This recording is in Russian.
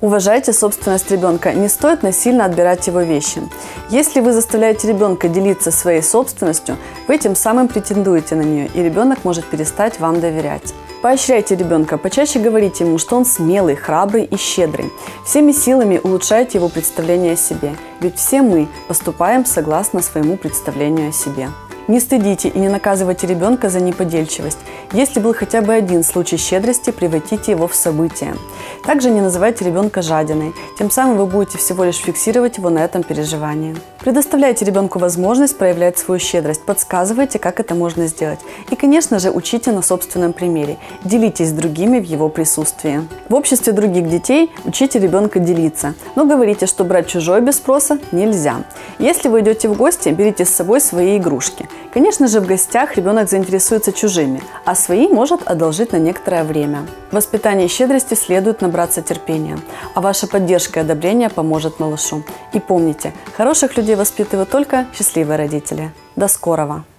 Уважайте собственность ребенка, не стоит насильно отбирать его вещи. Если вы заставляете ребенка делиться своей собственностью, вы тем самым претендуете на нее, и ребенок может перестать вам доверять. Поощряйте ребенка, почаще говорите ему, что он смелый, храбрый и щедрый. Всеми силами улучшайте его представление о себе, ведь все мы поступаем согласно своему представлению о себе. Не стыдите и не наказывайте ребенка за неподельчивость. Если был хотя бы один случай щедрости, превратите его в событие. Также не называйте ребенка жадиной, тем самым вы будете всего лишь фиксировать его на этом переживании. Предоставляйте ребенку возможность проявлять свою щедрость, подсказывайте, как это можно сделать. И, конечно же, учите на собственном примере, делитесь с другими в его присутствии. В обществе других детей учите ребенка делиться, но говорите, что брать чужое без спроса нельзя. Если вы идете в гости, берите с собой свои игрушки. Конечно же, в гостях ребенок заинтересуется чужими, а свои может одолжить на некоторое время. В воспитании щедрости следует набраться терпения, а ваша поддержка и одобрение поможет малышу. И помните, хороших людей воспитывают только счастливые родители. До скорого!